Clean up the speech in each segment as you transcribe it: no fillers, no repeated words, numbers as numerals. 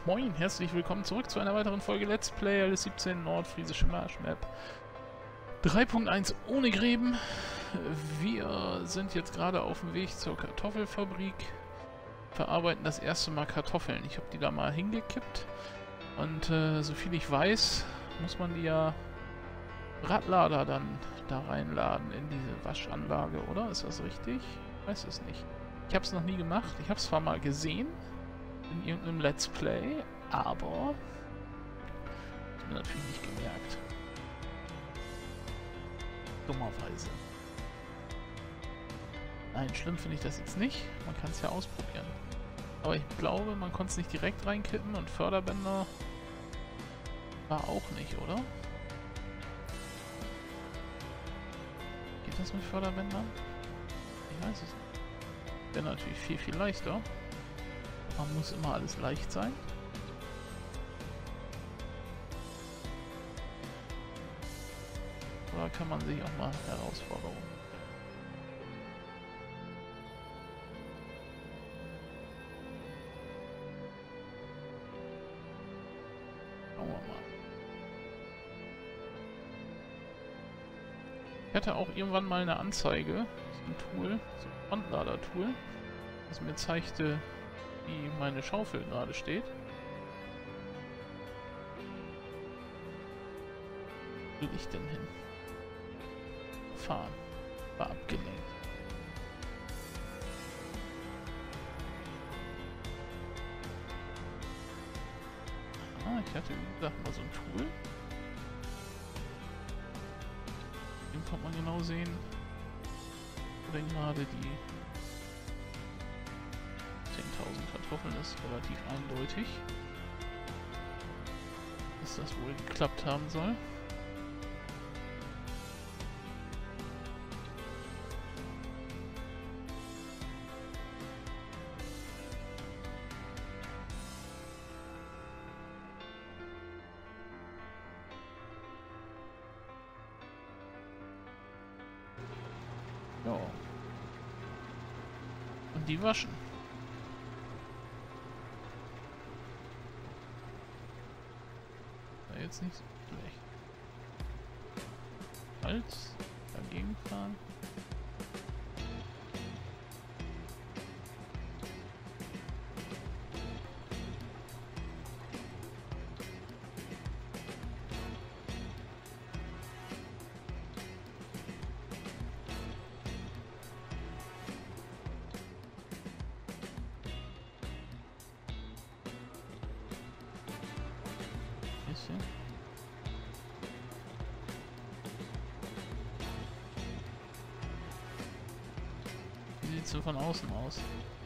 Moin, herzlich willkommen zurück zu einer weiteren Folge Let's Play LS17 Nordfriesische Marschmap 3.1 ohne Gräben. Wir sind jetzt gerade auf dem Weg zur Kartoffelfabrik, verarbeiten das erste Mal Kartoffeln. Ich habe die da mal hingekippt und soviel ich weiß, muss man die ja Radlader dann da reinladen in diese Waschanlage, oder? Ist das richtig? Ich weiß es nicht. Ich habe es noch nie gemacht. Ich habe es zwar mal gesehen in irgendeinem Let's Play, aber ich habe mir natürlich nicht gemerkt. Dummerweise. Nein, schlimm finde ich das jetzt nicht. Man kann es ja ausprobieren. Aber ich glaube, man konnte es nicht direkt reinkippen und Förderbänder war auch nicht, oder? Geht das mit Förderbändern? Ich weiß es nicht. Wäre natürlich viel, viel leichter. Man muss immer alles leicht sein. Oder kann man sich auch mal Herausforderungen? Schauen wir mal. Ich hatte auch irgendwann mal eine Anzeige, so ein Tool, so ein Frontlader-Tool, das mir zeigte, wie meine Schaufel gerade steht. Wo will ich denn hin? Fahren. War abgelenkt. Ah, ich hatte wie gesagt mal so ein Tool. Dem kann man genau sehen, wo denn gerade die 10.000 Kartoffeln ist, relativ eindeutig, dass das wohl geklappt haben soll. Ja. Und die waschen. Jetzt nicht so schlecht. Halt, dagegen fahren. Bisschen. Wie sieht es so von außen aus?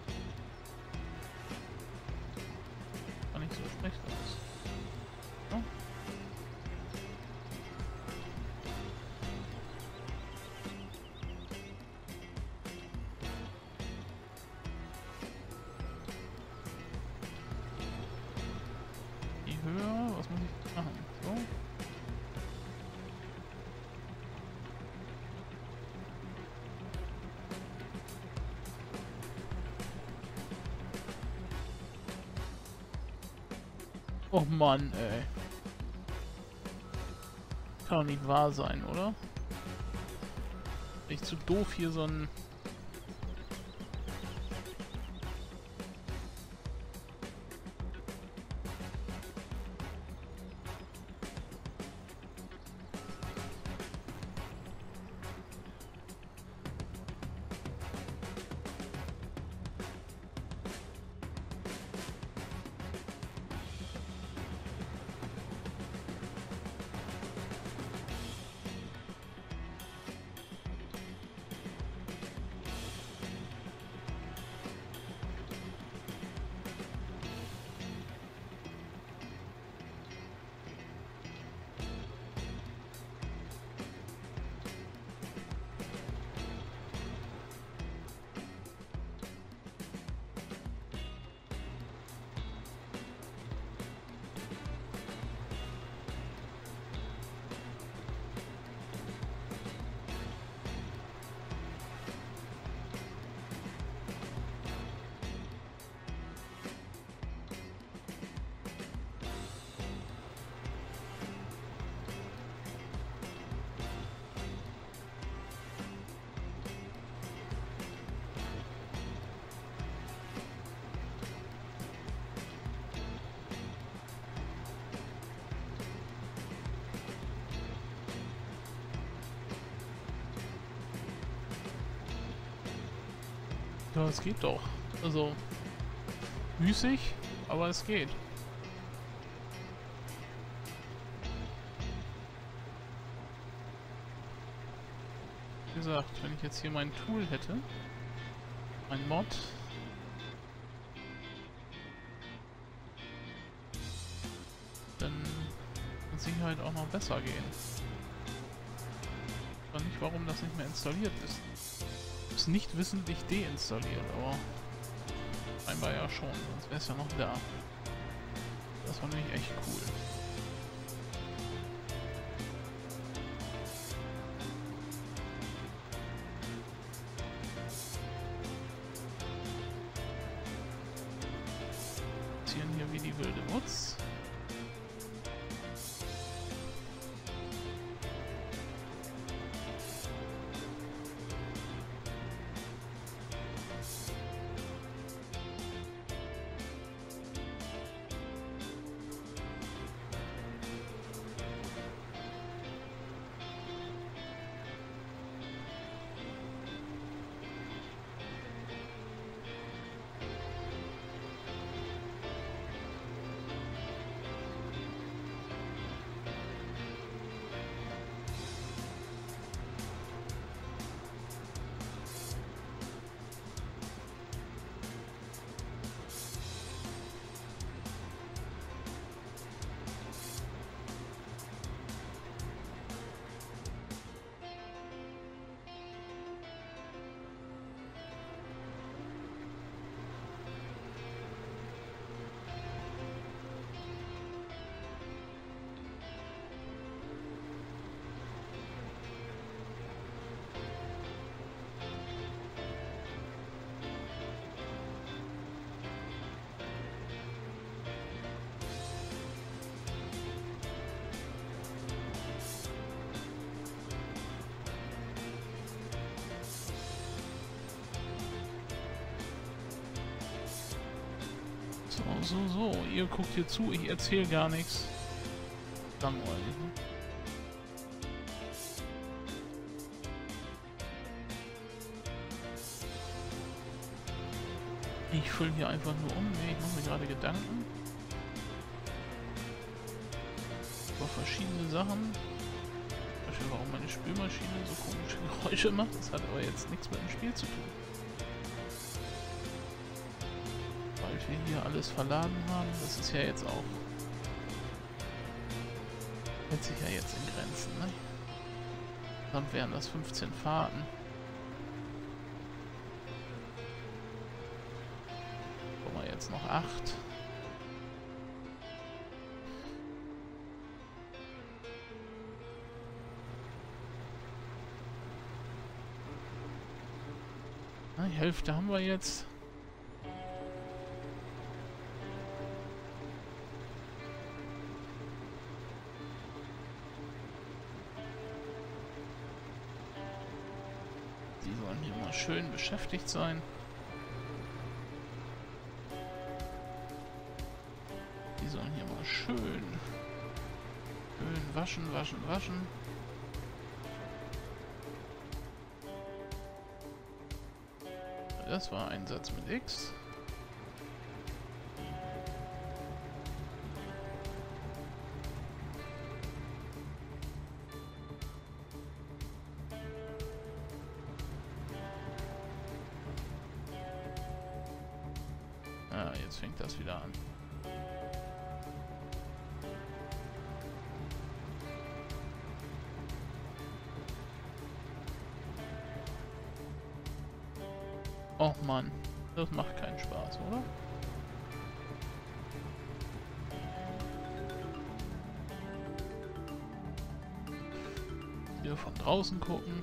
War nicht so schlecht aus. Ja. Die Höhe, was muss ich machen? So. Oh Mann, ey. Kann doch nicht wahr sein, oder? Echt zu doof hier so ein... Ja, es geht doch. Also, müßig, aber es geht. Wie gesagt, wenn ich jetzt hier mein Tool hätte, mein Mod, dann mit Sicherheit auch noch besser gehen. Ich weiß nicht, warum das nicht mehr installiert ist. Ist nicht wissentlich deinstalliert, aber scheinbar ja schon, sonst wäre es ja noch da. Das war nämlich echt cool. Passieren hier wie die wilde Wutz. So, ihr guckt hier zu, ich erzähle gar nichts. Langweilig, ne? Ich fülle hier einfach nur um, ne? Ich mache mir gerade Gedanken über verschiedene Sachen. Zum Beispiel, warum meine Spülmaschine so komische Geräusche macht. Das hat aber jetzt nichts mit dem Spiel zu tun. Wir hier alles verladen haben, das ist ja jetzt auch, hält sich ja jetzt in Grenzen, ne? Dann wären das 15 Fahrten. Guck mal, jetzt noch 8. Na, die Hälfte haben wir jetzt. Die sollen hier mal schön beschäftigt sein. Die sollen hier mal schön waschen, waschen, waschen. Das war ein Satz mit X. Ah, jetzt fängt das wieder an. Och Mann, das macht keinen Spaß, oder? Hier von draußen gucken.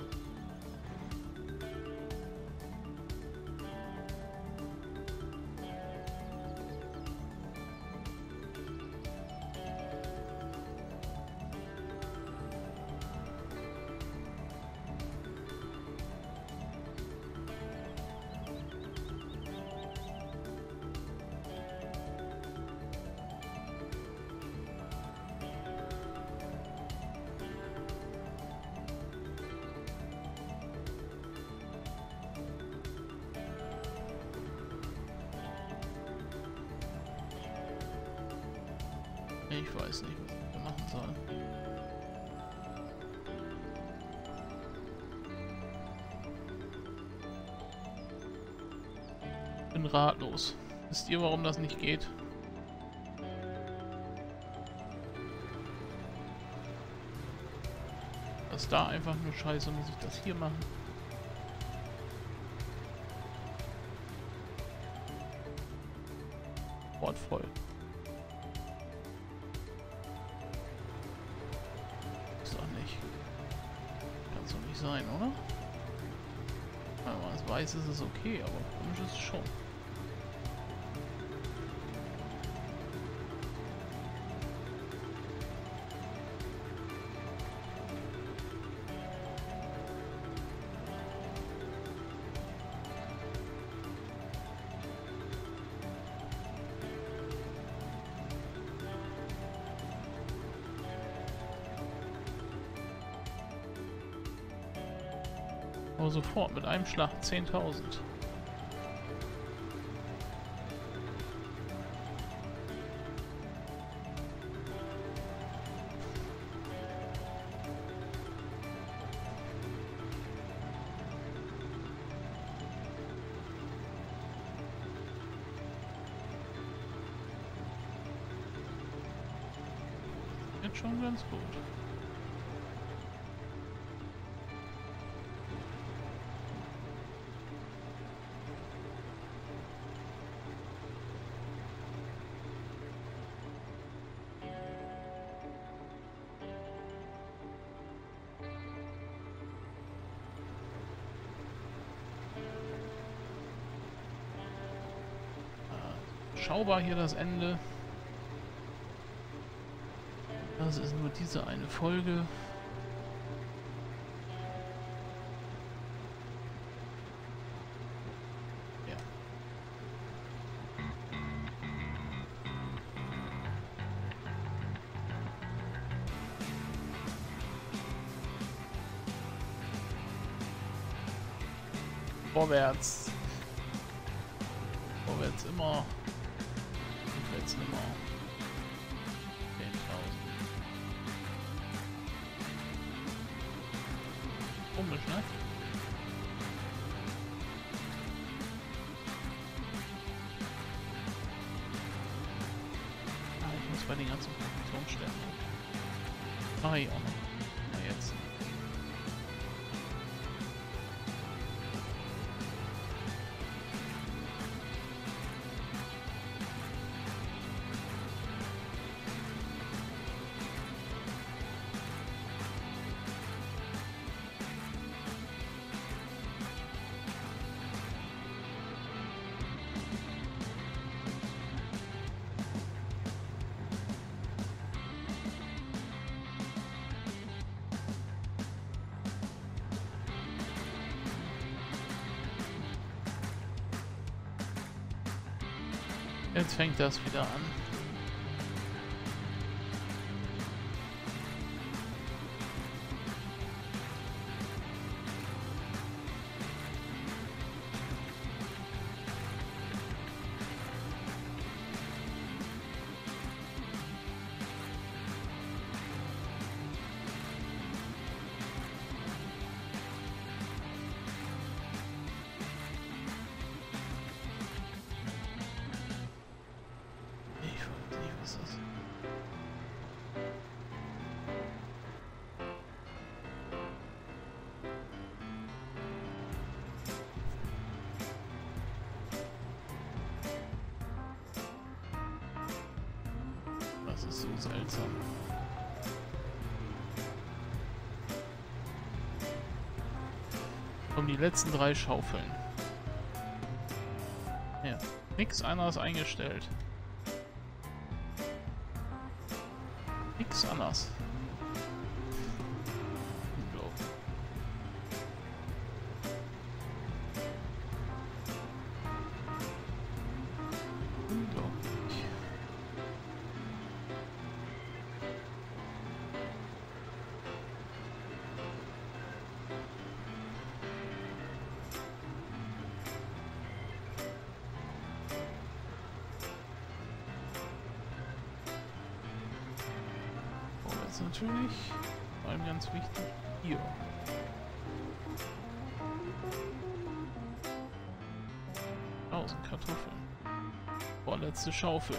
Ich weiß nicht, was ich machen soll. Bin ratlos. Wisst ihr, warum das nicht geht? Das ist da einfach nur scheiße, muss ich das hier machen. Wortvoll. Ist doch nicht. Kann's doch nicht sein, oder? Wenn man es weiß, ist es okay, aber komisch ist es schon. Aber sofort, mit einem Schlag 10.000. Jetzt schon ganz gut. Schaubar hier das Ende. Das ist nur diese eine Folge. Ja. Vorwärts. Vorwärts immer. Rückwärts nimmer. 10.000. Komisch, ne? Ah, ich muss bei den ganzen Positionsstellen. Mach ich auch noch. Na jetzt. Jetzt fängt das wieder an. Das ist so seltsam. Um die letzten 3 Schaufeln. Ja, nix anderes eingestellt. Nix anders. jetzt natürlich, vor allem ganz wichtig, hier. Kartoffeln. Vorletzte Schaufel.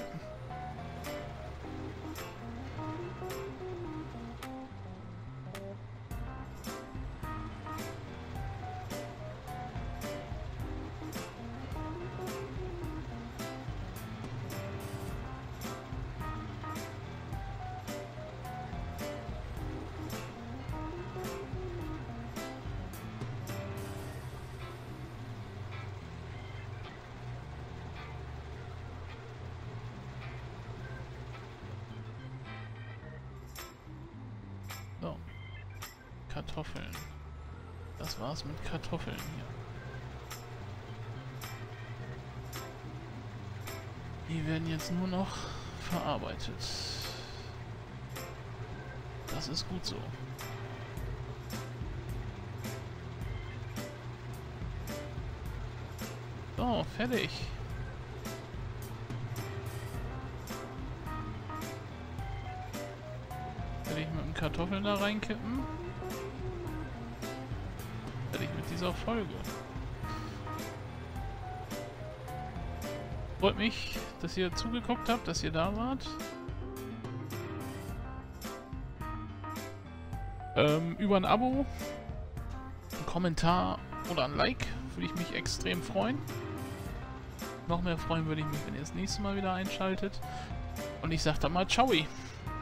So. Kartoffeln. Das war's mit Kartoffeln hier. Die werden jetzt nur noch verarbeitet. Das ist gut so. So, fertig. Werde ich mit den Kartoffeln da reinkippen? Werde ich mit dieser Folge. Freut mich, dass ihr zugeguckt habt, dass ihr da wart. Über ein Abo, ein Kommentar oder ein Like würde ich mich extrem freuen. Noch mehr freuen würde ich mich, wenn ihr das nächste Mal wieder einschaltet. Und ich sage dann mal ciao.